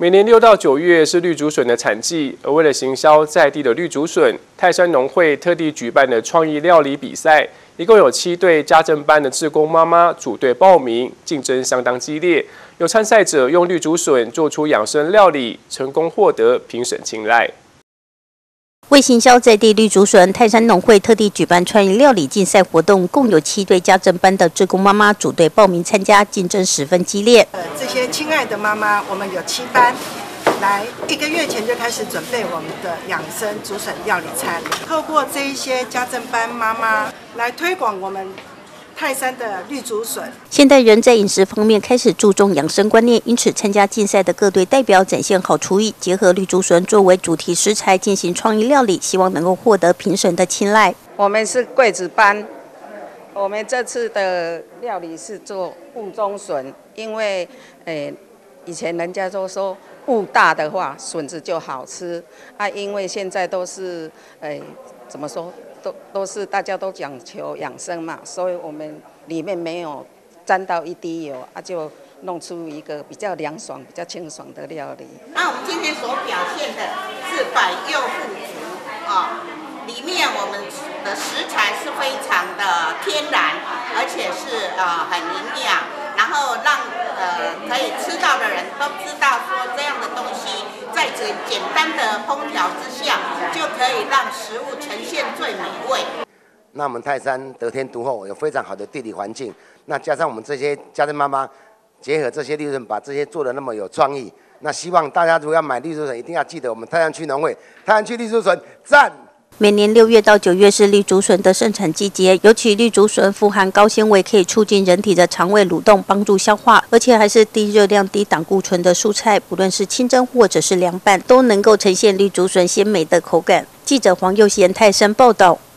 每年6到9月是绿竹笋的产季，而为了行销在地的绿竹笋，泰山农会特地举办的创意料理比赛，一共有7对家政班的志工妈妈组队报名，竞争相当激烈。有参赛者用绿竹笋做出养生料理，成功获得评审青睐。 为行销在地绿竹笋，泰山农会特地举办创意料理竞赛活动，共有7对家政班的志工妈妈组队报名参加，竞争十分激烈。 这些亲爱的妈妈，我们有7班，来1个月前就开始准备我们的养生竹笋料理餐，透过这一些家政班妈妈来推广我们 泰山的绿竹笋。 现代人在饮食方面开始注重养生观念，因此参加竞赛的各队代表展现好厨艺，结合绿竹笋作为主题食材进行创意料理，希望能够获得评审的青睐。 我们是桂子班，我们这次的料理是做雾中笋，因为以前人家都说雾大的话笋子就好吃啊，因为现在都是怎么说？ 都是大家都讲求养生嘛，所以我们里面没有沾到一滴油啊，就弄出一个比较凉爽、比较清爽的料理。 那我们今天所表现的是百幼富足啊，里面我们的食材是非常的天然，而且是很营养，然后让可以吃到的人都知道说这样的东西。 在简单的烹调之下，就可以让食物呈现最美味。 那我们泰山得天独厚，有非常好的地理环境，那加上我们这些家政妈妈，结合这些绿竹笋，把这些做得那么有创意。那希望大家如果要买绿竹笋，一定要记得我们泰山区农会，泰山区绿竹笋赞。 每年6月到9月是绿竹笋的盛产季节，尤其绿竹笋富含高纤维，可以促进人体的肠胃蠕动，帮助消化，而且还是低热量、低胆固醇的蔬菜，不论是清蒸或者是凉拌，都能够呈现绿竹笋鲜美的口感。记者黄佑贤泰山报道。